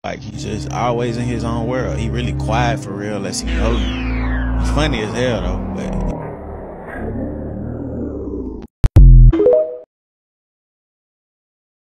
Like, he's just always in his own world. He really quiet for real unless he know you. He's funny as hell though, but